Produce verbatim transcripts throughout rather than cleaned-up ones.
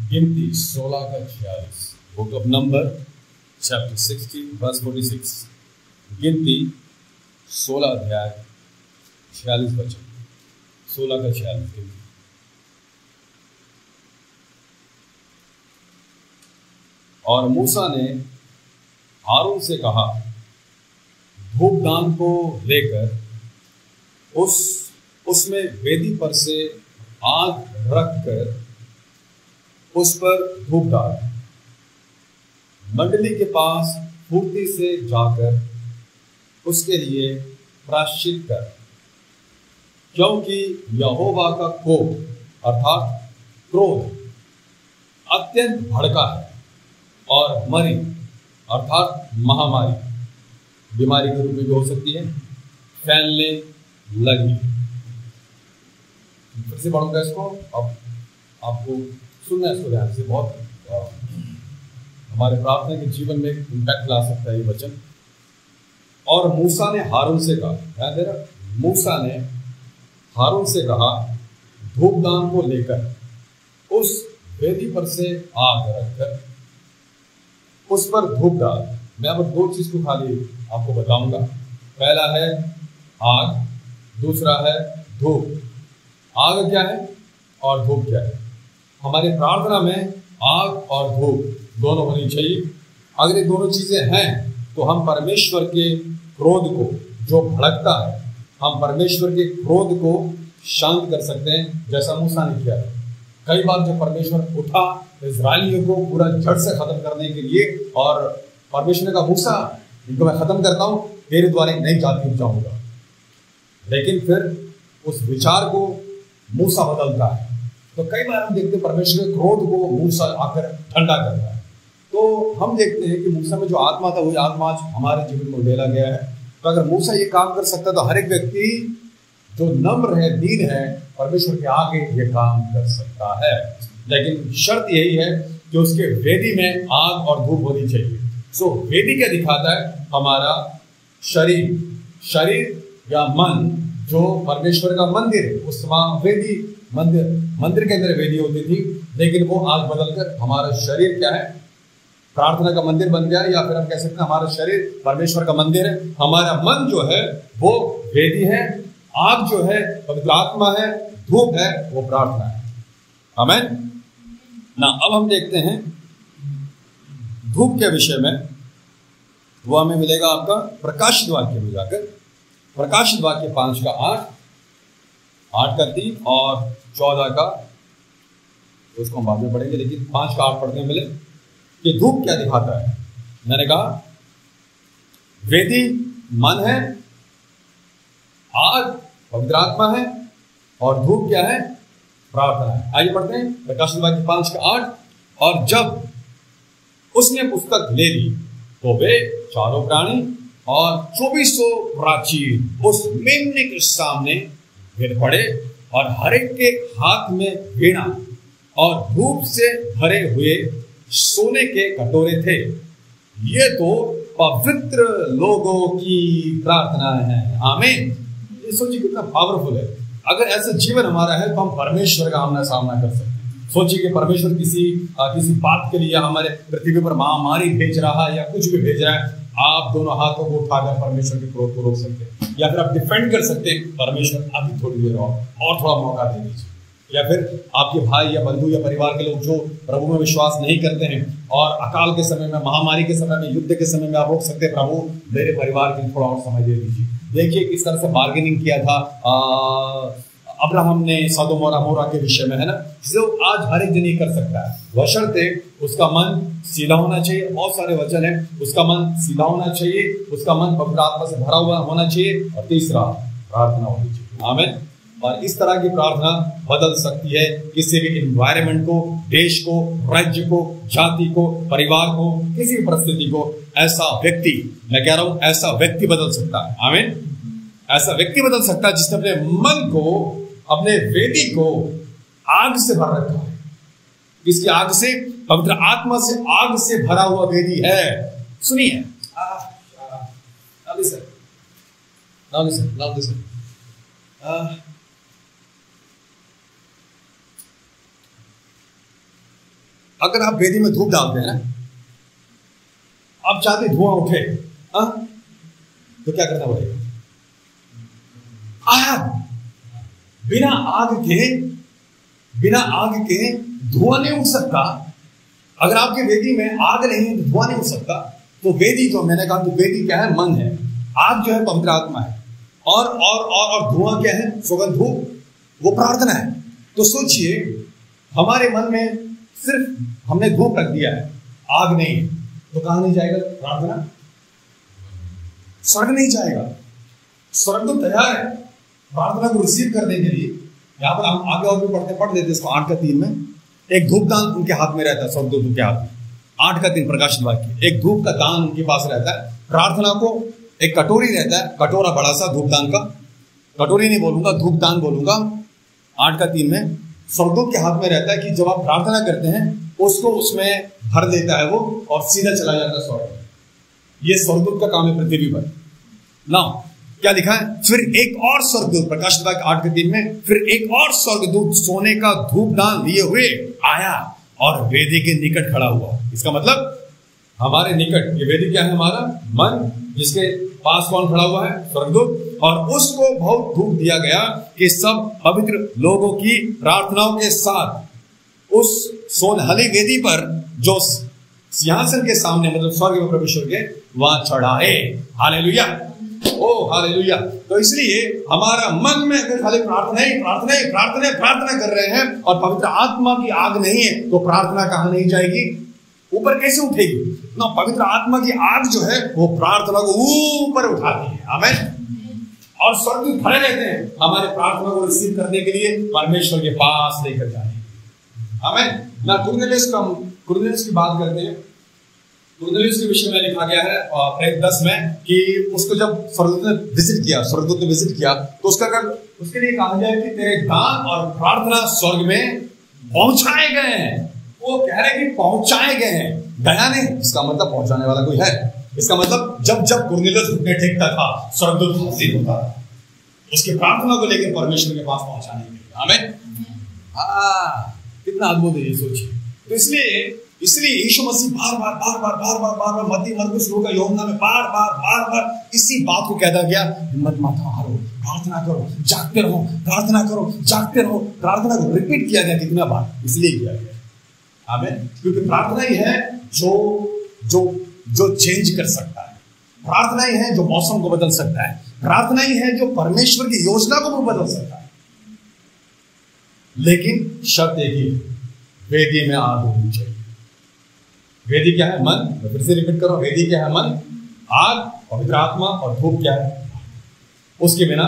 गिनती सोलह का छियालीस, book of number chapter sixteen verse forty six, गिनती सोलह अध्याय छियालीस वचन, सोलह का छियालीस गिनती। और मूसा ने हारून से कहा, धूपदान को लेकर उस उसमें वेदी पर से आग रखकर उस पर धूप डाल, मंडली के पास फुर्ती से जाकर उसके लिए प्रायश्चित कर, क्योंकि यहोवा का कोप अर्थात क्रोध अत्यंत भड़का है और मरी अर्थात महामारी, बीमारी के रूप में भी हो सकती है, फैलने लगी। फिर से पढ़ूंगा इसको, अब आपको सुनना है इसको ध्यान से, बहुत आ, हमारे प्रार्थना के जीवन में इम्पैक्ट ला सकता है ये वचन। और मूसा ने हारून से कहा, ध्यान दे रहा, मूसा ने हारून से कहा, धूपदान को लेकर उस वेदी पर से आग रखकर उस पर धूप डाल। मैं अब दो चीज को खाली आपको बताऊंगा, पहला है आग, दूसरा है धूप। आग क्या है और धूप क्या है? हमारी प्रार्थना में आग और धूप दोनों होनी चाहिए। अगर ये दोनों चीजें हैं तो हम परमेश्वर के क्रोध को जो भड़कता है, हम परमेश्वर के क्रोध को शांत कर सकते हैं, जैसा मूसा ने किया था। कई बार जब परमेश्वर उठा इजरायलियों को पूरा जड़ से खत्म करने के लिए, और परमेश्वर ने कहा, मूसा इनको मैं खत्म करता हूं, तेरे द्वारा एक नई जाति उपजाऊंगा। लेकिन फिर उस विचार को मूसा बदलता है। तो कई बार हम देखते हैं परमेश्वर के क्रोध को मूसा आकर ठंडा करता है। तो हम देखते हैं कि मूसा में जो आत्मा था वही आत्मा आज हमारे जीवन में उड़ेला गया है। तो अगर मूसा ये काम कर सकता है तो हर एक व्यक्ति जो नम्र है, दीन है, परमेश्वर के आगे ये काम कर सकता है। लेकिन शर्त यही है कि उसके वेदी में आग और धूप होनी चाहिए। सो वेदी क्या दिखाता है? हमारा शरीर, शरीर या मन जो परमेश्वर का मंदिर है। उस समय वेदी मंदिर मंदिर के अंदर वेदी होती थी, लेकिन वो आज बदलकर हमारा शरीर क्या है? प्रार्थना का मंदिर बन गया, या फिर हम कह सकते हैं हमारा शरीर परमेश्वर का मंदिर है। हमारा मन जो है वो वेदी है, आग जो है पवित्र आत्मा है, धूप है वो प्रार्थना है। आमीन ना। अब हम देखते हैं धूप के विषय में, वो हमें मिलेगा आपका प्रकाशित वाक्य में जाकर, प्रकाशित वाक्य पांच का आठ, आठ का तीन और चौदह का, उसको हम बाद में पढ़ेंगे, लेकिन पांच का आठ पढ़ने मिले कि धूप क्या दिखाता है। मैंने कहा वेदी मन है, आग पवित्र आत्मा है, और धूप क्या है? प्रार्थना है। आइए पढ़ते हैं प्रकाशित वाक्य पांच का आठ। और जब उसने पुस्तक ले ली तो वे चारों प्राणी और चौबीसों प्राचीन उस मेमने के सामने गिर पड़े, और हर एक के हाथ में वीणा और धूप से भरे हुए सोने के कटोरे थे। ये तो पवित्र लोगों की प्रार्थना है। आमीन। ये सोचिए कितना पावरफुल है। अगर ऐसा जीवन हमारा है तो हम परमेश्वर का आमना सामना कर सकते हैं। सोचिए कि परमेश्वर किसी आ, किसी बात के लिए हमारे पृथ्वी पर महामारी भेज रहा है या कुछ भी भेज रहा है, आप दोनों हाथों को उठाकर परमेश्वर के क्रोध को रोक सकते हैं, या फिर आप डिफेंड कर सकते हैं, परमेश्वर अभी थोड़ी देर और और थोड़ा मौका दे दीजिए। या फिर आपके भाई या बंधु या परिवार के लोग जो प्रभु में विश्वास नहीं करते हैं और अकाल के समय में, महामारी के समय में, युद्ध के समय में आप रोक सकते हैं, प्रभु मेरे परिवार के लिए थोड़ा और समय दे दीजिए। देखिए किस तरह से बार्गेनिंग किया था अब्राहम ने सदोम और अमोरा के विषय में, है ना। जो आज हर एक जन ये कर सकता है, बशर्ते उसका मन सीधा होना चाहिए। बहुत सारे वचन है, उसका मन सीधा होना चाहिए, उसका मन पवित्र आत्मा से भरा हुआ होना चाहिए, और तीसरा प्रार्थना होनी चाहिए। आमीन। और इस तरह की प्रार्थना बदल सकती है किसी भी एनवायरनमेंट को, देश को, राज्य को, जाति को, परिवार को, किसी परिस्थिति को। ऐसा व्यक्ति, मैं कह रहा हूं ऐसा व्यक्ति बदल सकता है। आमीन। ऐसा व्यक्ति बदल सकता है जिसने अपने मन को, अपने वेदी को आग से भर रखा है। किसकी आग से? पवित्र आत्मा से, आग से भरा हुआ वेदी है। सुनिए, अगर आप वेदी में धूप डालते हैं, आप चाहते धुआं उठे, आ? तो क्या करना पड़ेगा? आग, बिना आग के बिना आग के धुआं नहीं उठ सकता। अगर आपके वेदी में आग नहीं है तो धुआं नहीं उठ सकता। तो वेदी, जो मैंने कहा कि वेदी क्या है? मन है। आग जो है पवित्र आत्मा है, और और और और धुआं क्या है? सुगंध धूप, वो प्रार्थना है। तो सोचिए, हमारे मन में सिर्फ हमने धूप रख दिया है, आग नहीं है, तो कहां नहीं जाएगा प्रार्थना? स्वर्ग नहीं जाएगा। स्वर्ग तो तैयार है प्रार्थना को रिसीव करने के लिए। यहां पर हम आगे और भी पढ़ते पढ़ लेते इसको। आठ का तीन में एक धूप दान उनके हाथ में रहता है, स्वर्गदूत के हाथ में। आठ का तीन प्रकाशित वाक्य, एक धूप का दान उनके पास रहता है। प्रार्थना को एक कटोरी रहता है, कटोरा बड़ा सा धूप दान का, कटोरी नहीं बोलूंगा, धूप दान बोलूंगा। आठ का तीन में स्वर्गदूत के हाथ में रहता है कि जब आप प्रार्थना करते हैं उसको उसमें भर देता है वो, और सीधा चला जाता है स्वर्ग। ये स्वर्गदूत का काम है पृथ्वी पर। ना क्या लिखा है? फिर एक और स्वर्गदूत, प्रकाशित वाक्य आठ के तीन में, फिर एक और स्वर्गदूत सोने का धूप दान लिए हुए आया और वेदी के निकट खड़ा हुआ। इसका मतलब हमारे निकट, ये वेदी क्या है? हमारा मन, जिसके पास कौन खड़ा हुआ है? स्वर्गदूत। और उसको बहुत धूप दिया गया कि सब पवित्र लोगों की प्रार्थनाओं के साथ उस सोनहली वेदी पर जो सिंहासन के सामने, मतलब स्वर्ग में परमेश्वर के, वहां चढ़ाए। हालेलुया, ओ हालेलुया। तो इसलिए हमारा मन में अगर खाली प्रार्थना ही प्रार्थना ही प्रार्थना प्रार्थना कर रहे हैं और पवित्र आत्मा की आग नहीं है, तो प्रार्थना कहां नहीं जाएगी? ऊपर कैसे उठेगी ना? पवित्र आत्मा की आग जो है वो प्रार्थना को ऊपर उठाती है। आमीन। और स्वर्गदूत खड़े रहते हैं हमारे प्रार्थना को रिसीव करने के लिए, परमेश्वर के पास लेकर जाने। आमीन। ना कुरनेलियुस का कुरनेलियुस की बात करते हैं। कुरनेलियुस के विषय में लिखा गया है प्रेरित दस में कि उसको जब स्वर्गदूत ने विजिट किया, स्वर्गदूत ने विजिट किया, तो उसका कर, उसके लिए कहा जाए कि तेरे दान और प्रार्थना स्वर्ग में पहुंचाए गए हैं। वो कह रहे कि पहुंचाए गए हैं, गया नहीं। इसका मतलब पहुंचाने वाला कोई है। इसका मतलब जब जब कुरनेलियुस घुटने टेकता था, स्वर्गदूत हाजिर होता था उसकी प्रार्थना को लेकर परमेश्वर के पास पहुंचाने के लिए। आमीन। हाँ, कितना अद्भुत है ये, सोचिए। तो इसलिए इसलिए यीशु मसीह बार बार बार बार बार बार बार बार मत्ती, मरकुस, लूका, यूहन्ना में बार बार बार बार इसी बात को कहता गया, हिम्मत मत हारो, प्रार्थना करो, जागते रहो, प्रार्थना करो, जागते रहो। प्रार्थना को रिपीट किया गया कितना बार? इसलिए किया गया। आमीन। क्योंकि प्रार्थना ही है जो जो जो चेंज कर सकता है। प्रार्थना ही है जो मौसम को बदल सकता है। प्रार्थना ही है जो परमेश्वर की योजना को भी बदल सकता है। लेकिन शर्त एक ही, वेदी में आग होनी चाहिए। वेदी क्या है? मन। मैं फिर से रिपीट करो, वेदी क्या है? मन, आग, पवित्र आत्मा, और धूप क्या है? उसके बिना।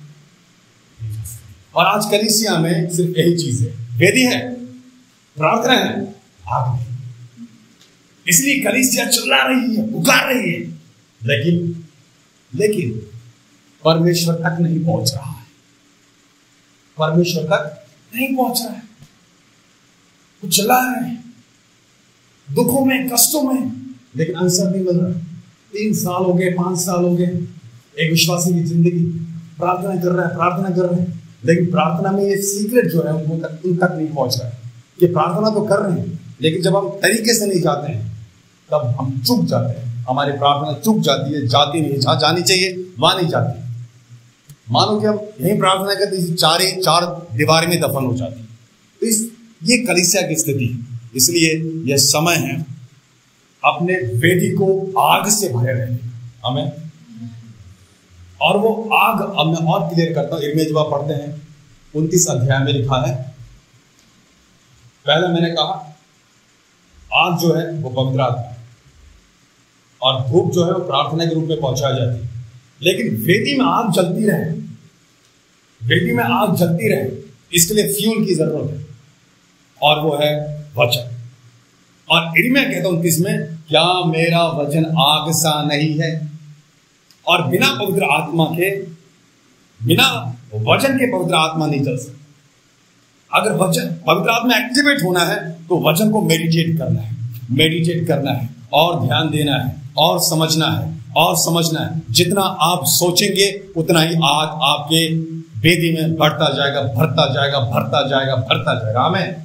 और आज कलीसिया में सिर्फ यही चीज है, वेदी है, प्रार्थना है, आग नहीं। इसलिए कलीसिया चिल्ला रही है, पुकार रही है, लेकिन लेकिन परमेश्वर तक नहीं पहुंच रहा है। परमेश्वर तक नहीं पहुंच रहा है। वो चिल्ला रहे हैं दुखों में, कष्टों में, लेकिन आंसर नहीं मिल रहा। तीन साल हो गए, पांच साल हो गए, एक विश्वासी की जिंदगी प्रार्थना कर रहा है, प्रार्थना कर रहे हैं, लेकिन प्रार्थना में ये सीक्रेट जो है उनको तक उन तक नहीं पहुंच रहा है कि प्रार्थना तो कर रहे हैं, लेकिन जब हम तरीके से नहीं जाते हैं तब हम चुक जाते हैं। हमारी प्रार्थना चुक जाती है, जाती नहीं, जहां जानी चाहिए वहां नहीं जाती। मानो कि हम यही प्रार्थना करते, चार चार दीवार में दफन हो जाती। तो इस ये कलीसिया की स्थिति है। इसलिए यह समय है अपने वेदी को आग से भरे रहने का। हमें और वो आग, अब मैं और क्लियर करता हूं। इर्मिया जब आप पढ़ते हैं उनतीस अध्याय में लिखा है, पहले मैंने कहा आग जो है वो पवित्र आत्मा है और धूप जो है वो प्रार्थना के रूप में पहुंचाई जाती है। लेकिन वेदी में आग जलती रहे, वेदी में आग जलती रहे, इसके लिए फ्यूल की जरूरत है, और वो है वचन। और इर्मिया कहता हूं उनतीस में, क्या मेरा वचन आग सा नहीं है? और बिना पवित्र आत्मा के, बिना वचन के पवित्र आत्मा नहीं चल सकता। अगर वचन, पवित्र आत्मा एक्टिवेट होना है तो वचन को मेडिटेट करना है, मेडिटेट करना है, और ध्यान देना है, और समझना है, और समझना है। जितना आप सोचेंगे उतना ही आग आपके वेदी में बढ़ता जाएगा, भरता जाएगा, भरता जाएगा, भरता जाएगा। आमीन।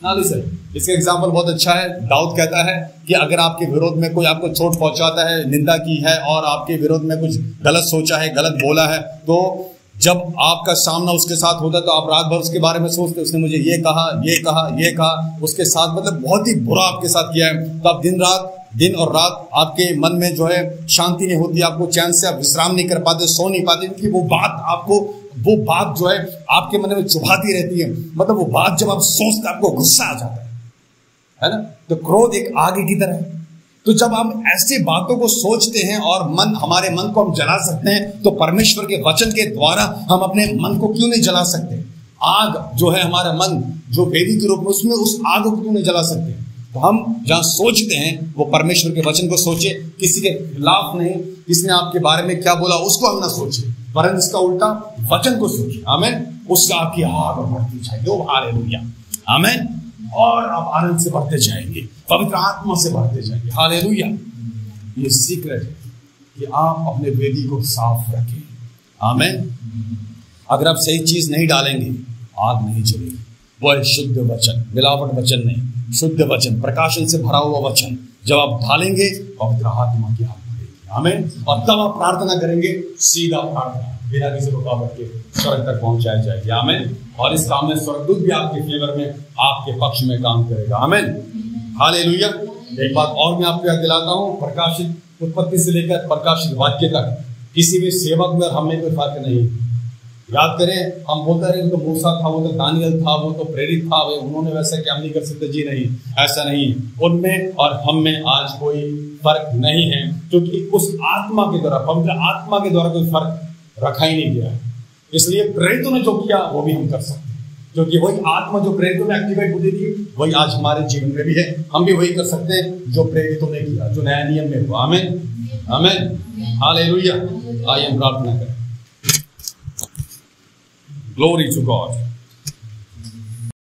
ना लिसन। इसका एग्जाम्पल बहुत अच्छा है। दाऊद कहता है कि अगर आपके विरोध में कोई आपको चोट पहुंचाता है, निंदा की है और आपके विरोध में कुछ गलत सोचा है, गलत बोला है, तो जब आपका सामना उसके साथ होता है तो आप रात भर उसके बारे में सोचते, उसने मुझे ये कहा, ये कहा, ये कहा, उसके साथ मतलब बहुत ही बुरा आपके साथ किया है, तो आप दिन रात दिन और रात आपके मन में जो है शांति नहीं होती, आपको चैन से आप विश्राम नहीं कर पाते, सो नहीं पाते, क्योंकि वो बात आपको वो बात जो है आपके मन में चुभाती रहती है। मतलब वो बात जब आप सोचते आपको गुस्सा आ जाता है, है ना। तो क्रोध एक आग की तरह है। तो जब हम ऐसी बातों को सोचते हैं और मन हमारे मन को हम जला सकते हैं, तो परमेश्वर के वचन के द्वारा हम अपने मन को क्यों नहीं जला सकते? आग जो है हमारा मन जो वेदी के रूप में, उसमें उस आग को क्यों नहीं जला सकते? तो हम जहां सोचते हैं वो परमेश्वर के वचन को सोचे, किसी के खिलाफ नहीं, किसने आपके बारे में क्या बोला उसको हम ना सोचे, वरन इसका उल्टा वचन को सोचे। आमीन। उससे आपकी आग बढ़ती जाएगी। हालेलुया। आमीन। और आप आनंद से बढ़ते जाएंगे, पवित्र आत्मा से बढ़ते जाएंगे। हालेलुया। ये सीक्रेट है कि आप अपने वेदी को साफ रखें। आमीन। अगर आप सही चीज नहीं डालेंगे आग नहीं जलेगी। वो है शुद्ध वचन, मिलावट वचन नहीं, शुद्ध वचन, प्रकाशन से भरा हुआ वचन। जब आप डालेंगे पवित्र आत्मा की आग बढ़ेगी। आमीन। और तब आप प्रार्थना करेंगे, सीधा प्रार्थना बिना किसी रुकावट के स्वर्ग तक पहुंचाई जाएगी। आमीन। और इस काम में स्वर्गदूत भी आपके फेवर में, आपके पक्ष में काम करेगा। आमीन। हालेलुया। एक बात और मैं आपको याद दिलाता हूं, प्रकाशित उत्पत्ति से लेकर प्रकाशित वाक्य तक किसी भी सेवक में और हमें कोई फर्क नहीं। याद करें, हम बोलते रहे तो मूसा था, वो तो दानियल था, वो तो प्रेरित था, वे उन्होंने वैसा क्या नहीं कर सकते। जी नहीं, ऐसा नहीं। उनमें और हम में आज कोई फर्क नहीं है, क्योंकि उस आत्मा के द्वारा, पवित्र आत्मा के द्वारा कोई फर्क रखा ही नहीं गया है। इसलिए प्रेरितों ने जो किया वो भी हम कर सकते हैं, क्योंकि वही आत्मा जो प्रेरितों में एक्टिवेट होती थी वही आज हमारे जीवन में भी है। हम भी वही कर सकते हैं जो प्रेरितों ने किया, जो नया नियम में हुआ। आमीन। आमीन। हालेलुया। आइए हम प्रार्थना करें। Glory to God.